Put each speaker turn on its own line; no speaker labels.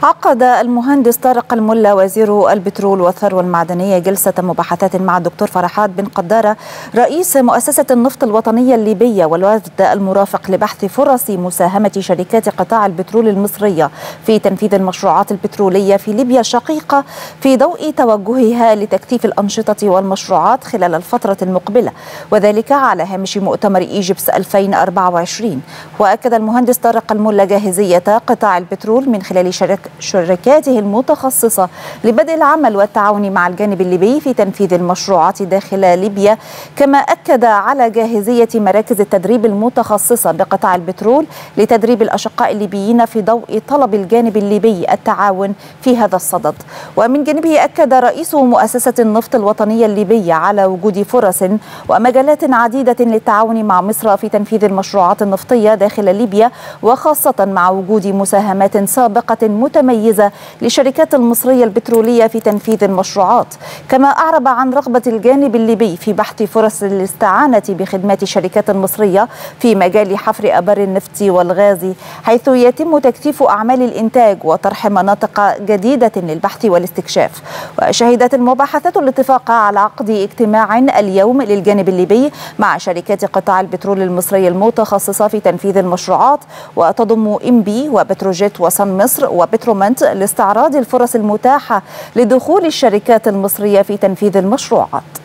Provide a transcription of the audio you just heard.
عقد المهندس طارق الملا وزير البترول والثروة المعدنية جلسة مباحثات مع الدكتور فرحات بن قدارة رئيس مؤسسة النفط الوطنية الليبية والوفد المرافق لبحث فرص مساهمة شركات قطاع البترول المصرية في تنفيذ المشروعات البترولية في ليبيا الشقيقة في ضوء توجهها لتكثيف الأنشطة والمشروعات خلال الفترة المقبلة، وذلك على هامش مؤتمر إيجيبس 2024. وأكد المهندس طارق الملا جاهزية قطاع البترول من خلال شركاته المتخصصة لبدء العمل والتعاون مع الجانب الليبي في تنفيذ المشروعات داخل ليبيا، كما أكد على جاهزية مراكز التدريب المتخصصة بقطاع البترول لتدريب الأشقاء الليبيين في ضوء طلب الجانب الليبي التعاون في هذا الصدد. ومن جانبه أكد رئيس مؤسسة النفط الوطنية الليبية على وجود فرص ومجالات عديدة للتعاون مع مصر في تنفيذ المشروعات النفطية داخل ليبيا، وخاصة مع وجود مساهمات سابقة متميزة للشركات المصرية البترولية في تنفيذ المشروعات. كما أعرب عن رغبة الجانب الليبي في بحث فرص الاستعانة بخدمات الشركات المصرية في مجال حفر آبار النفط والغاز، حيث يتم تكثيف أعمال الإنتاج وطرح مناطق جديدة للبحث والاستكشاف. وشهدت المباحثات الاتفاق على عقد اجتماع اليوم للجانب الليبي مع شركات قطاع البترول المصري المتخصصة في تنفيذ المشروعات، وتضم إنبي وبتروجيت وصن مصر وبترومنت لاستعراض الفرص المتاحة لدخول الشركات المصرية في تنفيذ المشروعات.